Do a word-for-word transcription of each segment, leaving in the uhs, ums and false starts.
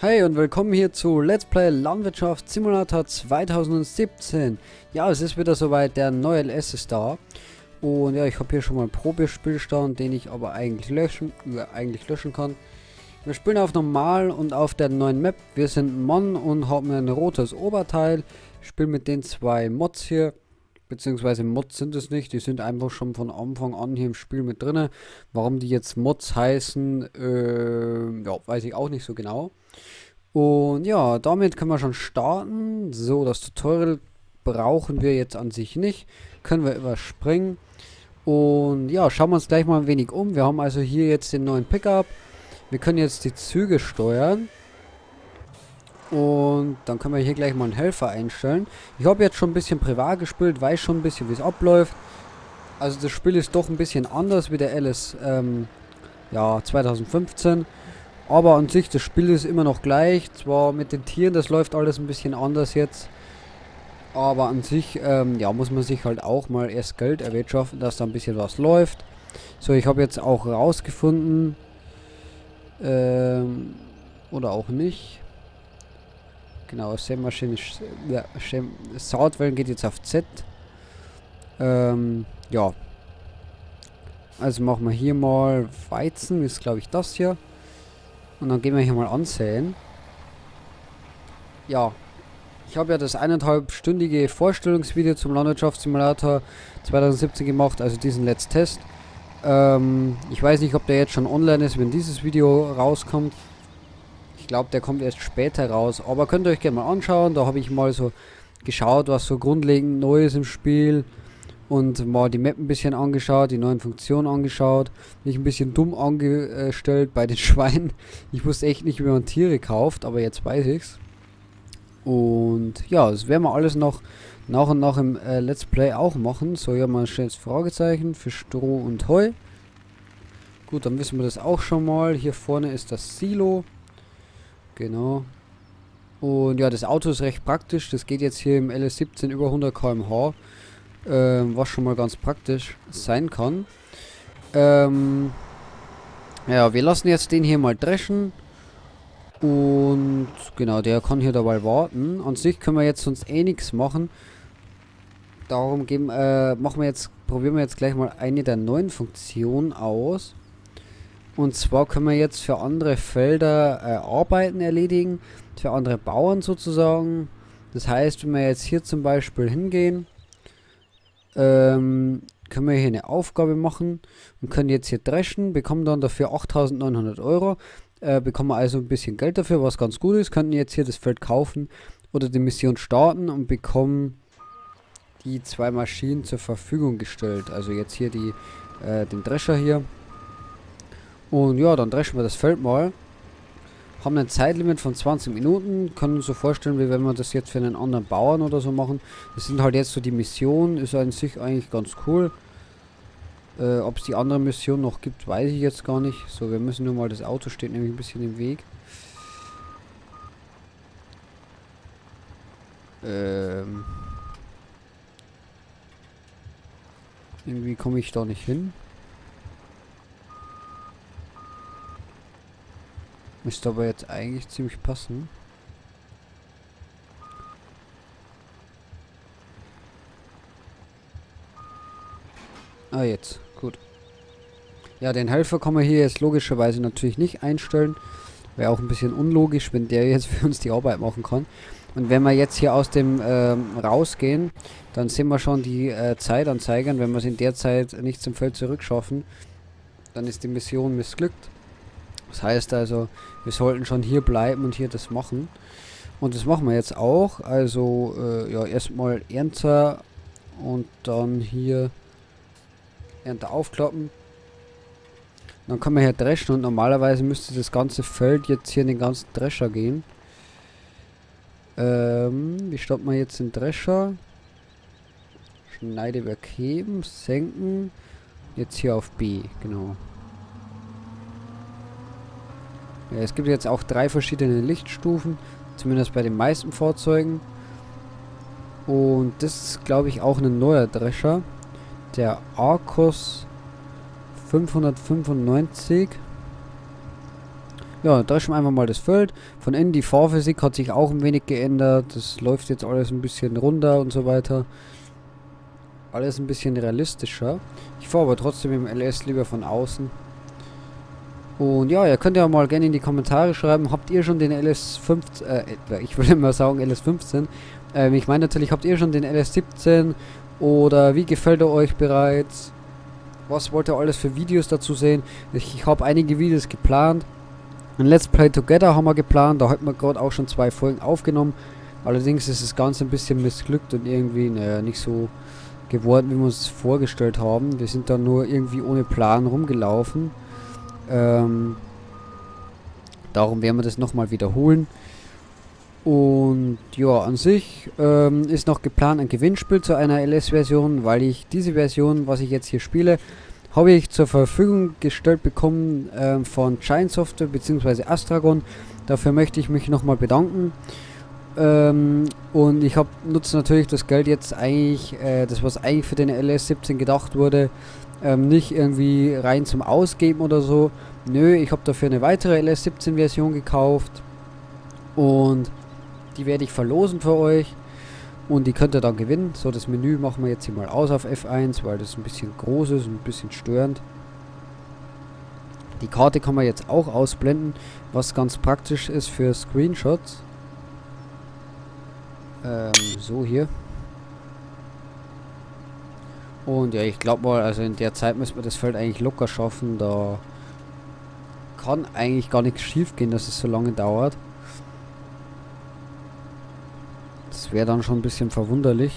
Hey und willkommen hier zu Let's Play Landwirtschaft Simulator zweitausendsiebzehn. Ja, es ist wieder soweit, der neue L S ist da. Und ja, ich habe hier schon mal einen Probespielstand, den ich aber eigentlich löschen, äh, eigentlich löschen kann. Wir spielen auf normal und auf der neuen Map. Wir sind Mann und haben ein rotes Oberteil. Ich spiele mit den zwei Mods hier. Beziehungsweise Mods sind es nicht, die sind einfach schon von Anfang an hier im Spiel mit drin. Warum die jetzt Mods heißen, äh, ja, weiß ich auch nicht so genau. Und ja, damit können wir schon starten. So, das Tutorial brauchen wir jetzt an sich nicht. Können wir überspringen. Und ja, schauen wir uns gleich mal ein wenig um. Wir haben also hier jetzt den neuen Pickup. Wir können jetzt die Züge steuern. Und dann können wir hier gleich mal einen Helfer einstellen. Ich habe jetzt schon ein bisschen privat gespielt, weiß schon ein bisschen, wie es abläuft. Also das Spiel ist doch ein bisschen anders wie der L S ähm, ja, zweitausendfünfzehn. Aber an sich, das Spiel ist immer noch gleich. Zwar mit den Tieren, das läuft alles ein bisschen anders jetzt. Aber an sich, ähm, ja, muss man sich halt auch mal erst Geld erwirtschaften, dass da ein bisschen was läuft. So, ich habe jetzt auch rausgefunden, ähm, oder auch nicht. Genau, Sämaschine, ja, Saatwellen geht jetzt auf Z. Ähm, ja. Also machen wir hier mal Weizen, ist glaube ich das hier. Und dann gehen wir hier mal ansäen. Ja. Ich habe ja das eineinhalbstündige Vorstellungsvideo zum Landwirtschaftssimulator zweitausendsiebzehn gemacht, also diesen Let's Test. Ähm, ich weiß nicht, ob der jetzt schon online ist, wenn dieses Video rauskommt. Ich glaube, der kommt erst später raus, aber könnt ihr euch gerne mal anschauen. Da habe ich mal so geschaut, was so grundlegend neu ist im Spiel und mal die Map ein bisschen angeschaut, die neuen Funktionen angeschaut. Mich ein bisschen dumm angestellt bei den Schweinen. Ich wusste echt nicht, wie man Tiere kauft, aber jetzt weiß ich's. Und ja, das werden wir alles noch nach und nach im äh, Let's Play auch machen. So, hier mal ein schönes Fragezeichen für Stroh und Heu. Gut, dann wissen wir das auch schon mal. Hier vorne ist das Silo. Genau. Und ja, das Auto ist recht praktisch. Das geht jetzt hier im L S siebzehn über hundert Kilometer pro Stunde. Ähm, was schon mal ganz praktisch sein kann. Ähm, ja, wir lassen jetzt den hier mal dreschen. Und genau, der kann hier dabei warten. An sich können wir jetzt sonst eh nichts machen. Darum geben, äh, machen wir jetzt, probieren wir jetzt gleich mal eine der neuen Funktionen aus. Und zwar können wir jetzt für andere Felder äh, Arbeiten erledigen, für andere Bauern sozusagen. Das heißt, wenn wir jetzt hier zum Beispiel hingehen, ähm, können wir hier eine Aufgabe machen und können jetzt hier dreschen, bekommen dann dafür achttausendneunhundert Euro, äh, bekommen wir also ein bisschen Geld dafür, was ganz gut ist, könnten jetzt hier das Feld kaufen oder die Mission starten und bekommen die zwei Maschinen zur Verfügung gestellt. Also jetzt hier die, äh, den Drescher hier. Und ja, dann dreschen wir das Feld mal. Haben ein Zeitlimit von zwanzig Minuten. Können uns so vorstellen, wie wenn wir das jetzt für einen anderen Bauern oder so machen. Das sind halt jetzt so die Missionen. Ist an sich eigentlich ganz cool. Äh, ob es die andere Mission noch gibt, weiß ich jetzt gar nicht. So, wir müssen nur mal, das Auto steht nämlich ein bisschen im Weg. Ähm. Irgendwie komme ich da nicht hin. Müsste aber jetzt eigentlich ziemlich passen. Ah, jetzt. Gut. Ja, den Helfer kann man hier jetzt logischerweise natürlich nicht einstellen. Wäre auch ein bisschen unlogisch, wenn der jetzt für uns die Arbeit machen kann. Und wenn wir jetzt hier aus dem ähm, rausgehen, dann sehen wir schon die äh, Zeitanzeigen. Wenn wir es in der Zeit nicht zum Feld zurückschaffen, dann ist die Mission missglückt. Das heißt also, wir sollten schon hier bleiben und hier das machen. Und das machen wir jetzt auch. Also, äh, ja, erstmal Ernte und dann hier Ernte aufklappen. Dann kann man hier dreschen und normalerweise müsste das ganze Feld jetzt hier in den ganzen Drescher gehen. Ähm, wie starten wir jetzt den Drescher? Schneidewerk heben, senken. Jetzt hier auf B, genau. Ja, es gibt jetzt auch drei verschiedene Lichtstufen, zumindest bei den meisten Fahrzeugen. Und das ist, glaube ich, auch ein neuer Drescher. Der Arcos fünfhundertfünfundneunzig. Ja, dreschen wir einfach mal das Feld. Von innen die Fahrphysik hat sich auch ein wenig geändert. Das läuft jetzt alles ein bisschen runter und so weiter. Alles ein bisschen realistischer. Ich fahre aber trotzdem im L S lieber von außen. Und ja, ihr könnt ja mal gerne in die Kommentare schreiben, habt ihr schon den L S fünfzehn, äh, ich will immer sagen L S fünfzehn. Ähm, ich meine natürlich, habt ihr schon den L S siebzehn oder wie gefällt er euch bereits? Was wollt ihr alles für Videos dazu sehen? Ich, ich habe einige Videos geplant. Ein Let's Play Together haben wir geplant, da hat man gerade auch schon zwei Folgen aufgenommen. Allerdings ist das Ganze ein bisschen missglückt und irgendwie, naja, nicht so geworden, wie wir uns vorgestellt haben. Wir sind dann nur irgendwie ohne Plan rumgelaufen. Ähm, darum werden wir das nochmal wiederholen. Und ja, an sich ähm, ist noch geplant ein Gewinnspiel zu einer L S-Version, weil ich diese Version, was ich jetzt hier spiele, habe ich zur Verfügung gestellt bekommen ähm, von Giant Software bzw. Astragon. Dafür möchte ich mich nochmal bedanken. Ähm, und ich habe nutze natürlich das Geld jetzt eigentlich, äh, das was eigentlich für den L S siebzehn gedacht wurde, ähm, nicht irgendwie rein zum Ausgeben oder so. Nö, ich habe dafür eine weitere L S siebzehn Version gekauft und die werde ich verlosen für euch und die könnt ihr dann gewinnen. So, das Menü machen wir jetzt hier mal aus auf F eins, weil das ein bisschen groß ist und ein bisschen störend. Die Karte kann man jetzt auch ausblenden, was ganz praktisch ist für Screenshots. Ähm, so hier. Und ja, ich glaube mal, also in der Zeit müssen wir das Feld eigentlich locker schaffen. Da kann eigentlich gar nichts schief gehen, dass es so lange dauert. Das wäre dann schon ein bisschen verwunderlich.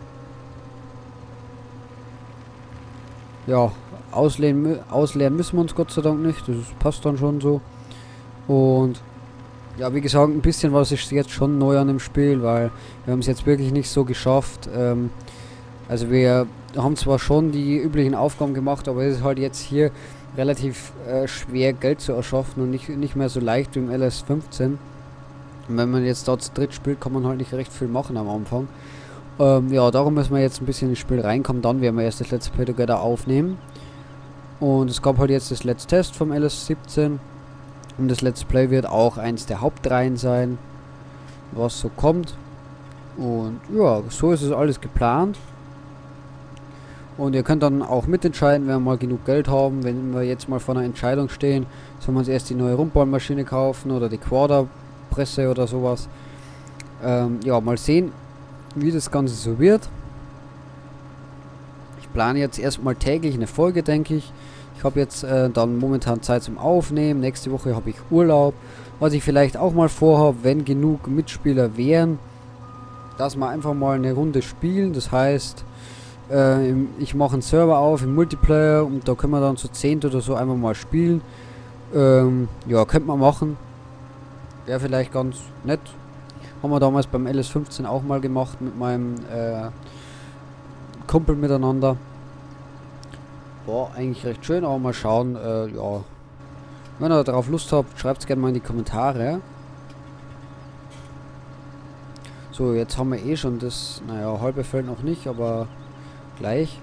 Ja, ausleeren, ausleeren müssen wir uns Gott sei Dank nicht. Das passt dann schon so. Und ja, wie gesagt, ein bisschen was ist jetzt schon neu an dem Spiel, weil wir haben es jetzt wirklich nicht so geschafft. Ähm, also wir haben zwar schon die üblichen Aufgaben gemacht, aber es ist halt jetzt hier relativ äh, schwer Geld zu erschaffen und nicht, nicht mehr so leicht wie im L S fünfzehn. Und wenn man jetzt dort zu dritt spielt, kann man halt nicht recht viel machen am Anfang. Ähm, ja, darum müssen wir jetzt ein bisschen ins Spiel reinkommen, dann werden wir erst das Let's Play Together aufnehmen. Und es gab halt jetzt das Let's Test vom L S siebzehn. Und das Let's Play wird auch eins der Hauptreihen sein, was so kommt. Und ja, so ist es alles geplant. Und ihr könnt dann auch mitentscheiden, wenn wir mal genug Geld haben, wenn wir jetzt mal vor einer Entscheidung stehen, sollen wir uns erst die neue Rundballmaschine kaufen oder die Quaderpresse oder sowas. Ähm, ja, mal sehen, wie das Ganze so wird. Ich plane jetzt erstmal täglich eine Folge, denke ich. Ich habe jetzt äh, dann momentan Zeit zum Aufnehmen. Nächste Woche habe ich Urlaub. Was ich vielleicht auch mal vorhabe, wenn genug Mitspieler wären, dass wir einfach mal eine Runde spielen. Das heißt, äh, im, ich mache einen Server auf im Multiplayer und da können wir dann zu zehnt oder so einfach mal spielen. Ähm, ja, könnte man machen. Wäre vielleicht ganz nett. Haben wir damals beim L S fünfzehn auch mal gemacht mit meinem äh, Kumpel miteinander. War eigentlich recht schön, aber mal schauen, äh, ja. Wenn ihr darauf Lust habt, schreibt es gerne mal in die Kommentare. So, jetzt haben wir eh schon das, naja, halbe Feld noch nicht, aber gleich.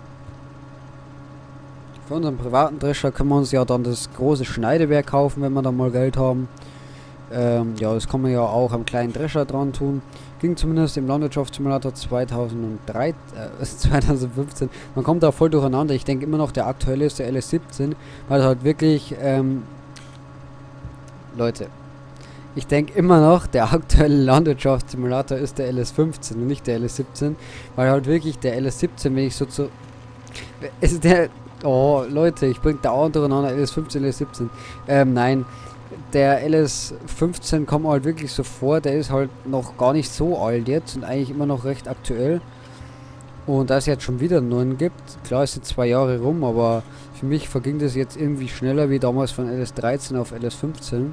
Für unseren privaten Drescher können wir uns ja dann das große Schneidewerk kaufen, wenn wir dann mal Geld haben. Ähm, ja, das kann man ja auch am kleinen Drescher dran tun. Ging zumindest im Landwirtschaftssimulator zweitausenddrei, äh, zweitausendfünfzehn. Man kommt da voll durcheinander. Ich denke immer noch, der aktuelle ist der L S siebzehn, weil halt wirklich, ähm, Leute, ich denke immer noch, der aktuelle Landwirtschaftssimulator ist der L S fünfzehn und nicht der L S siebzehn, weil halt wirklich der L S siebzehn, wenn ich so zu... Ist der... Oh, Leute, ich bringe dauernd durcheinander L S fünfzehn, L S siebzehn. Ähm, nein. Der L S fünfzehn kommt mir halt wirklich so vor, der ist halt noch gar nicht so alt jetzt und eigentlich immer noch recht aktuell. Und da es jetzt schon wieder einen neuen gibt, klar es sind zwei Jahre rum, aber für mich verging das jetzt irgendwie schneller wie damals von L S dreizehn auf L S fünfzehn.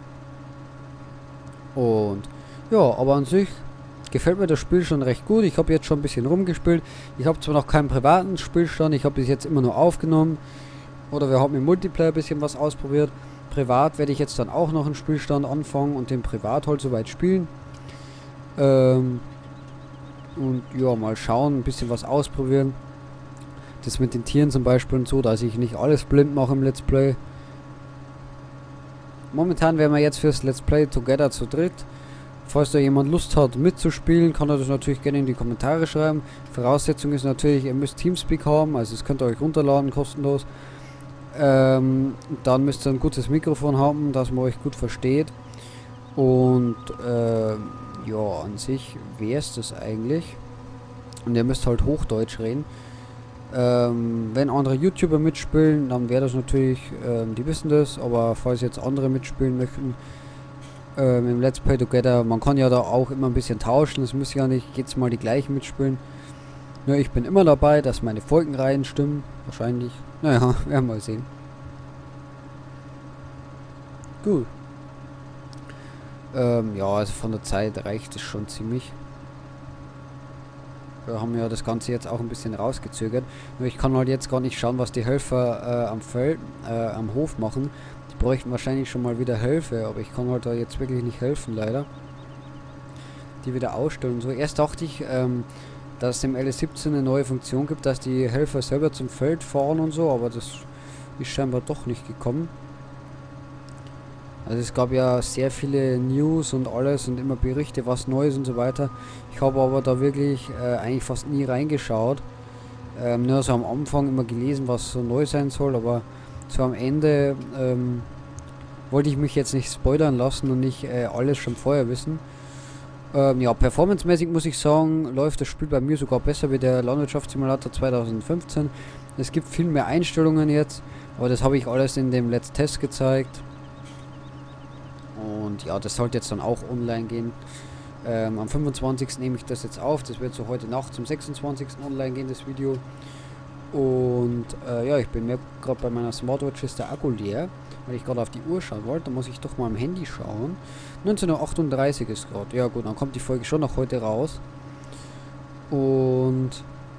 Und ja, aber an sich gefällt mir das Spiel schon recht gut. Ich habe jetzt schon ein bisschen rumgespielt. Ich habe zwar noch keinen privaten Spielstand, ich habe bis jetzt immer nur aufgenommen. Oder wir haben im Multiplayer ein bisschen was ausprobiert. Privat werde ich jetzt dann auch noch einen Spielstand anfangen und den privat halt soweit spielen. Ähm, und ja, mal schauen, ein bisschen was ausprobieren. Das mit den Tieren zum Beispiel und so, dass ich nicht alles blind mache im Let's Play. momentan wären wir jetzt fürs Let's Play Together zu dritt. Falls da jemand Lust hat mitzuspielen, kann er das natürlich gerne in die Kommentare schreiben. Voraussetzung ist natürlich, ihr müsst Teamspeak haben, also das könnt ihr euch runterladen, kostenlos. Ähm, dann müsst ihr ein gutes Mikrofon haben, dass man euch gut versteht. Und äh, ja, an sich wäre es das eigentlich. Und ihr müsst halt Hochdeutsch reden. Ähm, wenn andere YouTuber mitspielen, dann wäre das natürlich, ähm, die wissen das, aber falls jetzt andere mitspielen möchten, ähm, im Let's Play Together, man kann ja da auch immer ein bisschen tauschen, es müssen ja nicht jetzt mal die gleichen mitspielen. Nur ich bin immer dabei, dass meine Folgenreihen stimmen, wahrscheinlich. Naja, werden wir mal sehen. Gut. Ähm, ja, also von der Zeit reicht es schon ziemlich. Wir haben ja das Ganze jetzt auch ein bisschen rausgezögert. Nur ich kann halt jetzt gar nicht schauen, was die Helfer äh, am Feld, äh, am Hof machen. Die bräuchten wahrscheinlich schon mal wieder Hilfe, aber ich kann halt da jetzt wirklich nicht helfen, leider. Die wieder ausstellen und so. Erst dachte ich, ähm, dass es im L S siebzehn eine neue Funktion gibt, dass die Helfer selber zum Feld fahren und so, aber das ist scheinbar doch nicht gekommen. Also es gab ja sehr viele News und alles und immer Berichte, was Neues und so weiter. Ich habe aber da wirklich äh, eigentlich fast nie reingeschaut. Ähm, nur so am Anfang immer gelesen, was so neu sein soll, aber so am Ende ähm, wollte ich mich jetzt nicht spoilern lassen und nicht äh, alles schon vorher wissen. Ähm, ja, performancemäßig muss ich sagen, läuft das Spiel bei mir sogar besser wie der Landwirtschaftssimulator zweitausendfünfzehn. Es gibt viel mehr Einstellungen jetzt, aber das habe ich alles in dem Let's Test gezeigt. Und ja, das sollte jetzt dann auch online gehen. Ähm, am fünfundzwanzigsten nehme ich das jetzt auf. Das wird so heute Nacht zum sechsundzwanzigsten online gehen, das Video. Und äh, ja, ich bin mir gerade bei meiner Smartwatch ist der Akku leer, weil ich gerade auf die Uhr schauen wollte. Da muss ich doch mal am Handy schauen. neunzehn Uhr achtunddreißig ist gerade. Ja gut, dann kommt die Folge schon noch heute raus. Und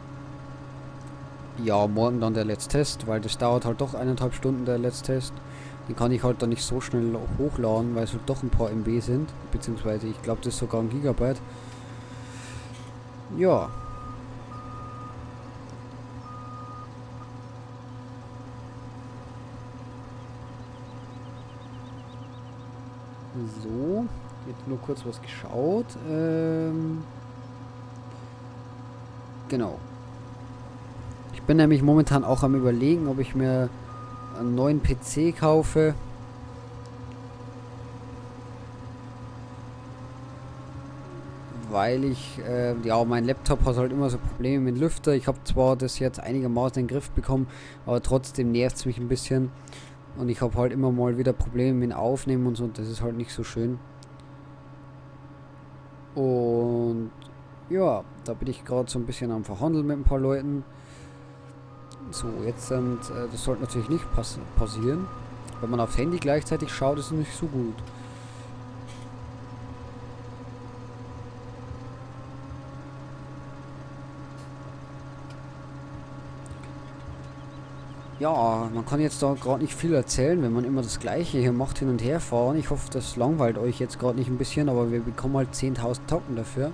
ja, morgen dann der Let's Test, weil das dauert halt doch eineinhalb Stunden der Let's Test. Den kann ich halt dann nicht so schnell hochladen, weil es halt doch ein paar M B sind. Beziehungsweise ich glaube, das ist sogar ein Gigabyte. Ja. So. Jetzt nur kurz was geschaut. Ähm genau. Ich bin nämlich momentan auch am Überlegen, ob ich mir einen neuen P C kaufe. Weil ich, äh, ja, mein Laptop hat halt immer so Probleme mit Lüfter. Ich habe zwar das jetzt einigermaßen in den Griff bekommen, aber trotzdem nervt es mich ein bisschen. Und ich habe halt immer mal wieder Probleme mit dem Aufnehmen und so. Und das ist halt nicht so schön. Und ja, da bin ich gerade so ein bisschen am Verhandeln mit ein paar Leuten. So, jetzt sind, äh, das sollte natürlich nicht pass passieren. Wenn man aufs Handy gleichzeitig schaut, ist es nicht so gut. Ja, man kann jetzt da gerade nicht viel erzählen, wenn man immer das Gleiche hier macht, hin und her fahren. Ich hoffe, das langweilt euch jetzt gerade nicht ein bisschen, aber wir bekommen halt zehntausend Token dafür.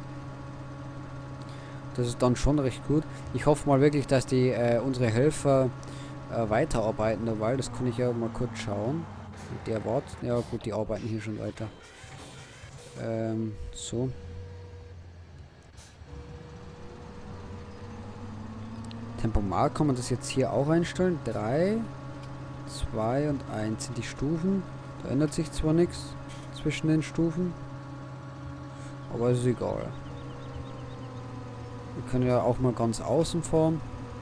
Das ist dann schon recht gut. Ich hoffe mal wirklich, dass die äh, unsere Helfer äh, weiterarbeiten dabei. Das kann ich ja mal kurz schauen. Der Wart. Ja gut, die arbeiten hier schon weiter. Ähm, so. Tempomat kann man das jetzt hier auch einstellen. drei, zwei und eins sind die Stufen. Da ändert sich zwar nichts zwischen den Stufen, aber ist egal. Wir können ja auch mal ganz außen fahren.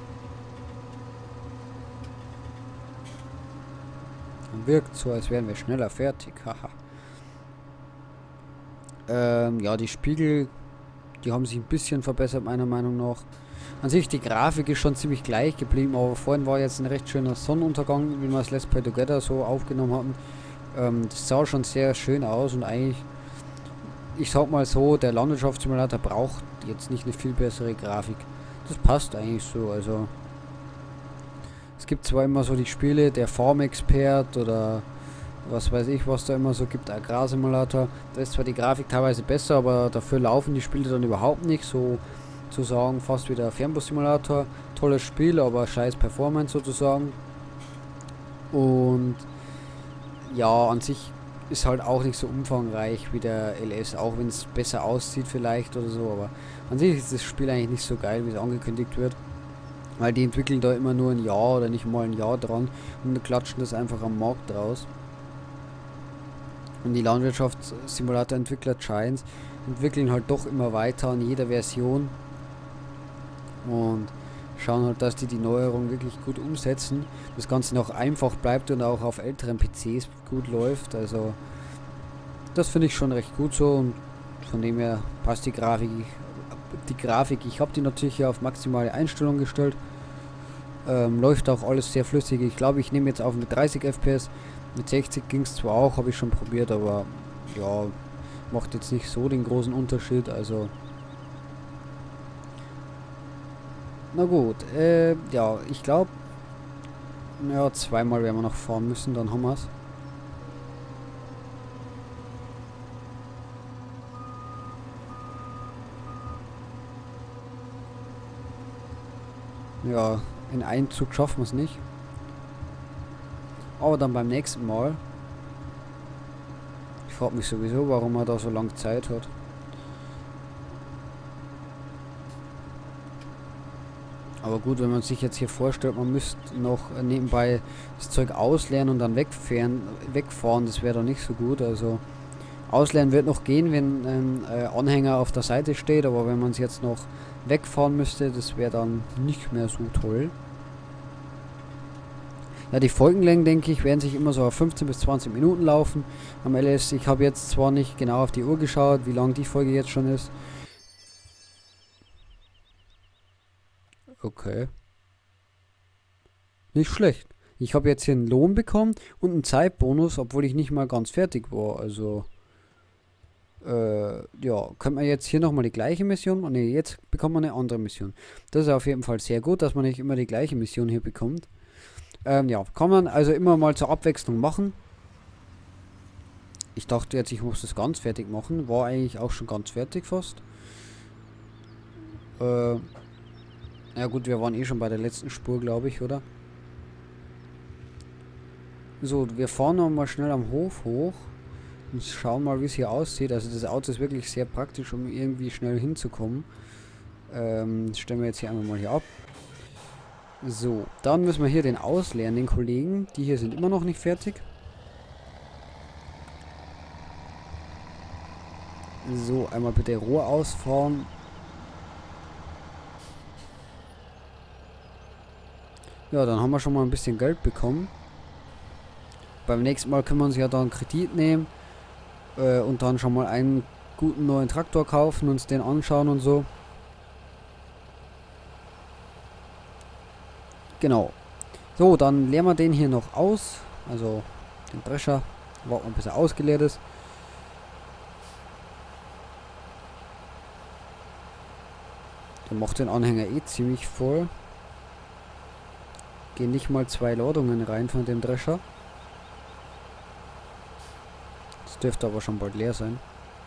Wirkt so, als wären wir schneller fertig. Haha. ähm, ja, die Spiegel, die haben sich ein bisschen verbessert, meiner Meinung nach. An sich, die Grafik ist schon ziemlich gleich geblieben, aber vorhin war jetzt ein recht schöner Sonnenuntergang, wie wir das Let's Play Together so aufgenommen hatten. Ähm, das sah schon sehr schön aus und eigentlich, ich sag mal so, der Landwirtschaftssimulator braucht jetzt nicht eine viel bessere Grafik. Das passt eigentlich so, also es gibt zwar immer so die Spiele, der Farm-Expert oder was weiß ich, was da immer so gibt, Agrarsimulator. Da ist zwar die Grafik teilweise besser, aber dafür laufen die Spiele dann überhaupt nicht, so zu sagen, fast wie der Fernbus-Simulator. Tolles Spiel, aber scheiß Performance sozusagen. Und ja, an sich ist halt auch nicht so umfangreich wie der L S, auch wenn es besser aussieht vielleicht oder so, aber an sich ist das Spiel eigentlich nicht so geil, wie es angekündigt wird. Weil die entwickeln da immer nur ein Jahr oder nicht mal ein Jahr dran und klatschen das einfach am Markt raus. Und die Landwirtschaftssimulator-Entwickler Giants entwickeln halt doch immer weiter an jeder Version und schauen halt, dass die die Neuerung wirklich gut umsetzen. Das Ganze noch einfach bleibt und auch auf älteren P Cs gut läuft. Also das finde ich schon recht gut so und von dem her passt die Grafik. Die Grafik, ich habe die natürlich hier auf maximale Einstellung gestellt. Ähm, läuft auch alles sehr flüssig. Ich glaube, ich nehme jetzt auf mit dreißig F P S. Mit sechzig ging es zwar auch, habe ich schon probiert, aber ja, macht jetzt nicht so den großen Unterschied. Also na gut, äh, ja, ich glaube, ja, zweimal werden wir noch fahren müssen, dann haben wir es. Ja, in einem Zug schaffen wir es nicht. Aber dann beim nächsten Mal. Ich frage mich sowieso, warum er da so lange Zeit hat. Aber gut, wenn man sich jetzt hier vorstellt, man müsste noch nebenbei das Zeug ausleeren und dann wegfahren, wegfahren, das wäre doch nicht so gut. Also ausleeren wird noch gehen, wenn ein äh, Anhänger auf der Seite steht, aber wenn man es jetzt noch wegfahren müsste, das wäre dann nicht mehr so toll. Ja, die Folgenlängen, denke ich, werden sich immer so auf fünfzehn bis zwanzig Minuten laufen. Am L S, ich habe jetzt zwar nicht genau auf die Uhr geschaut, wie lang die Folge jetzt schon ist. Okay. Nicht schlecht. Ich habe jetzt hier einen Lohn bekommen und einen Zeitbonus, obwohl ich nicht mal ganz fertig war. Also, äh, ja, könnte man jetzt hier nochmal die gleiche Mission... Ne, jetzt bekommt man eine andere Mission. Das ist auf jeden Fall sehr gut, dass man nicht immer die gleiche Mission hier bekommt. Ähm, ja, kann man also immer mal zur Abwechslung machen. Ich dachte jetzt, ich muss das ganz fertig machen. War eigentlich auch schon ganz fertig fast. Äh... Ja gut, wir waren eh schon bei der letzten Spur, glaube ich, oder? So, wir fahren noch mal schnell am Hof hoch und schauen mal, wie es hier aussieht. Also das Auto ist wirklich sehr praktisch, um irgendwie schnell hinzukommen. Ähm, das stellen wir jetzt hier einmal mal hier ab. So, dann müssen wir hier den ausleeren, den Kollegen. Die hier sind immer noch nicht fertig. So, einmal bitte Rohr ausfahren. Ja, dann haben wir schon mal ein bisschen Geld bekommen. Beim nächsten Mal können wir uns ja dann Kredit nehmen äh, und dann schon mal einen guten neuen Traktor kaufen, uns den anschauen und so. Genau. So, dann leeren wir den hier noch aus. Also den Drescher. Warten wir, bis er ausgeleert ist. Der macht den Anhänger eh ziemlich voll. Gehen nicht mal zwei Ladungen rein von dem Drescher. Das dürfte aber schon bald leer sein.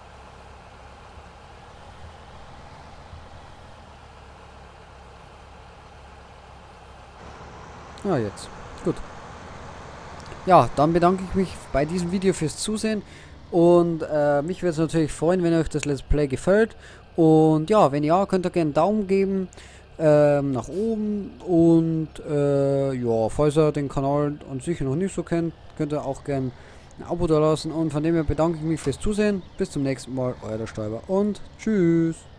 Ah, jetzt. Gut. Ja, dann bedanke ich mich bei diesem Video fürs Zusehen. Und äh, mich würde es natürlich freuen, wenn euch das Let's Play gefällt. Und ja, wenn ja, könnt ihr gerne einen Daumen geben. Ähm, nach oben und äh, ja, falls ihr den Kanal an sich noch nicht so kennt, könnt ihr auch gerne ein Abo da lassen und von dem her bedanke ich mich fürs Zusehen. Bis zum nächsten Mal, euer der Stäuber und tschüss.